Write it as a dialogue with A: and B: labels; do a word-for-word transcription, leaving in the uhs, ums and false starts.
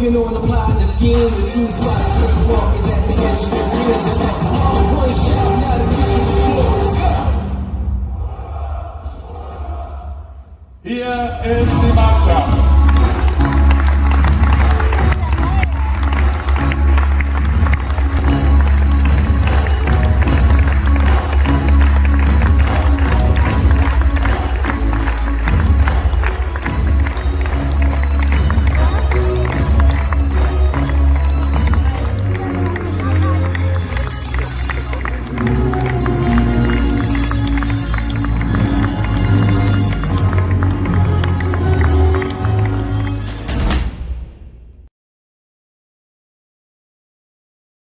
A: working on applying the scheme. The true spot of trade walk is at the edge of the dreams. And at the all point shout, now the future is yours. Go!
B: Hier ist die Mannschaft.